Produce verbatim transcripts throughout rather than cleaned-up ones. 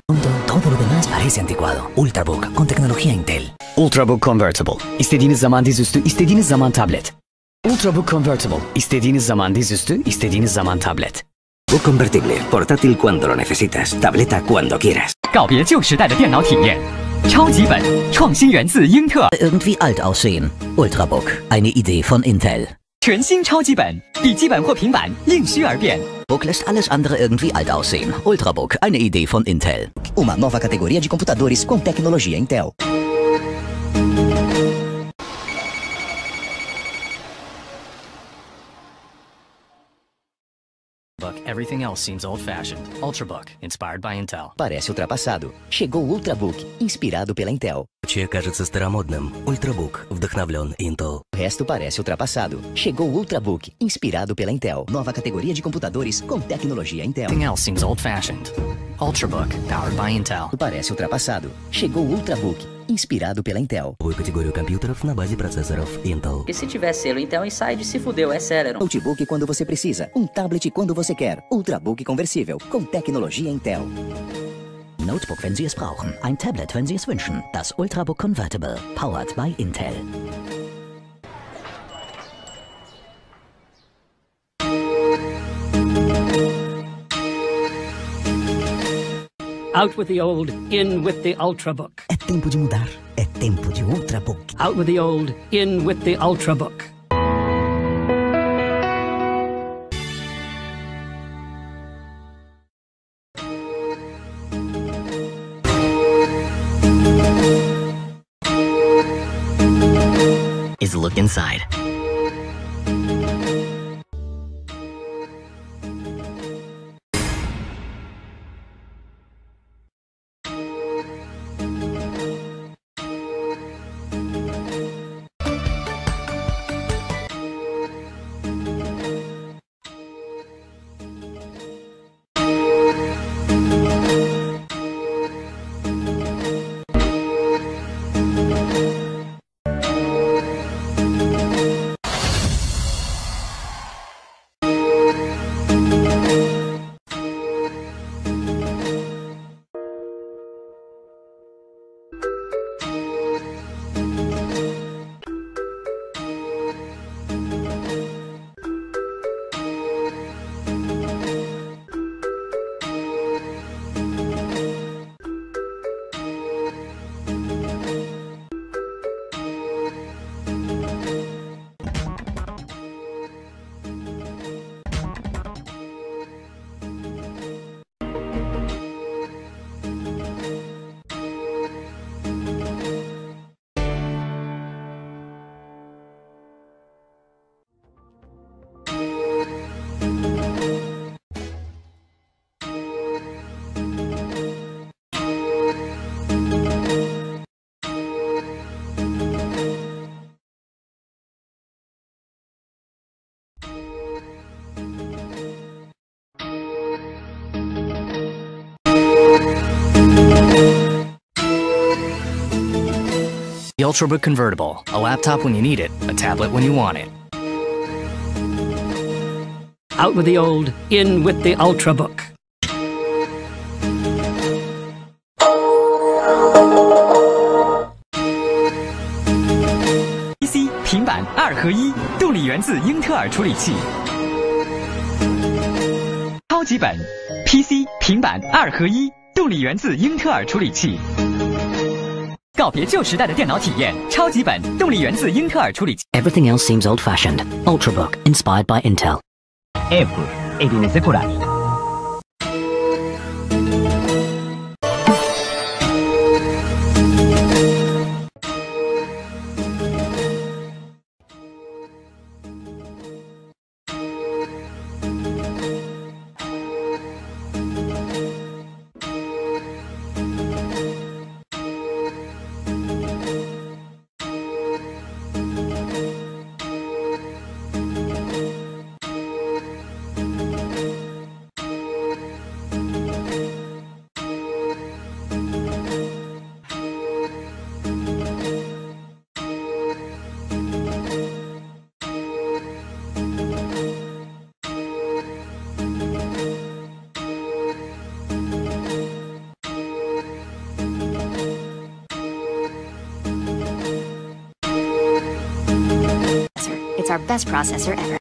Todo lo demás parece anticuado. Ultrabook con tecnología Intel. Ultrabook Convertible. İstediğiniz zaman dizüstü, istediğiniz zaman tablet. Ultrabook Convertible. İstediğiniz zaman dizüstü, istediğiniz zaman tablet. Book convertible, portátil cuando lo necesitas, tableta cuando quieras. 告别旧时代的电脑体验，超级本，创新源自英特尔。 Irgendwie alt aussehen. Ultrabook. Eine Idee von Intel. 全新超级本，笔记本或平板应需而变。 Book lässt alles andere irgendwie alt aussehen. Ultrabook. Eine Idee von Intel. Uma nova categoria de computadores com tecnologia Intel. Everything else seems old-fashioned. Ultrabook, inspired by Intel. Parece ultrapassado. Chegou o Ultrabook, inspirado pela Intel. Че кажется старомодным. Ультрабук, вдохновлен Intel. O resto parece ultrapassado. Chegou o Ultrabook, inspirado pela Intel. Nova categoria de computadores com tecnologia Intel. Everything else seems old-fashioned. Ultrabook, powered by Intel. Parece ultrapassado. Chegou o Ultrabook, inspirado pela Intel. Новую категорию компьютеров на базе процессоров Intel. E se tiver selo Intel Inside, se fudeu, é Celeron. Notebook quando você precisa. Um tablet quando você quer. Ultrabook conversível, com tecnologia Intel. Notebook, wenn Sie es brauchen. Ein Tablet, wenn Sie es wünschen. Das Ultrabook Convertible. Powered by Intel. Out with the old, in with the Ultrabook. É tempo de mudar. É tempo de Ultrabook. Out with the old, in with the Ultrabook. Is look inside. The Ultrabook Convertible, a laptop when you need it, a tablet when you want it. Out with the old, in with the Ultrabook. P C 平板二合一，动力源自英特尔处理器。超级本 P C 平板二合一，动力源自英特尔处理器。告别旧时代的电脑体验，超级本，动力源自英特尔处理器。 Everything else seems old-fashioned. Ultrabook, inspired by Intel. Apple e viene securati. It's our best processor ever.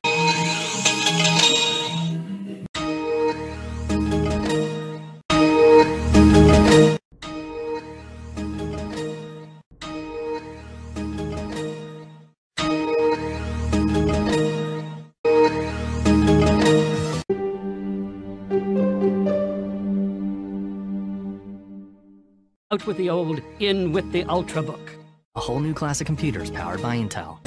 Out with the old, in with the Ultrabook. A whole new class of computers powered by Intel.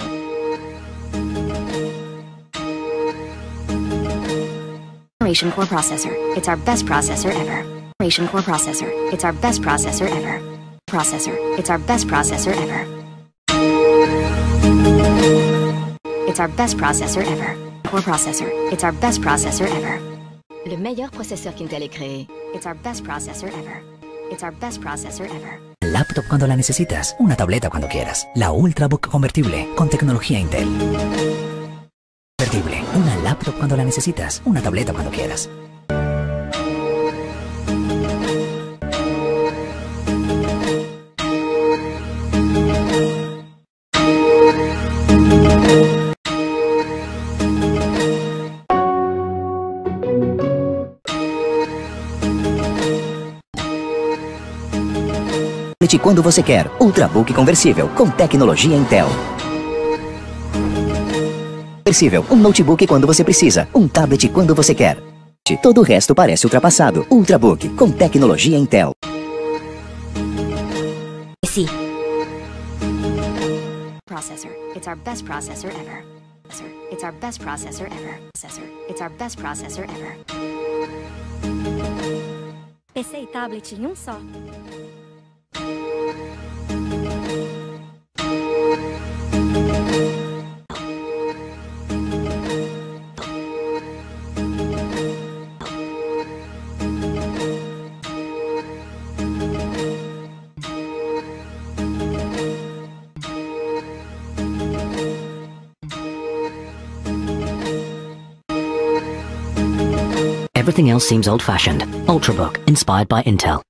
Generation Core Processor. It's our best processor ever. Generation Core Processor. It's our best processor ever. Processor. It's our best processor ever. It's our best processor ever. Core Processor. It's our best processor ever. Le meilleur processeur qu'Intel ait créé. It's our best processor ever. It's our best processor ever. Laptop cuando la necesitas, una tableta cuando quieras. La Ultrabook convertible con tecnología Intel. Convertible, una laptop cuando la necesitas, una tableta cuando quieras. Quando você quer. Ultrabook conversível com tecnologia Intel. Conversível, um notebook quando você precisa, um tablet quando você quer. Todo o resto parece ultrapassado. Ultrabook com tecnologia Intel. Sim. Processor. It's our best processor ever. It's our best processor ever. Processor. It's our best processor ever. P C e tablet em um só. Everything else seems old-fashioned. Ultrabook, inspired by Intel.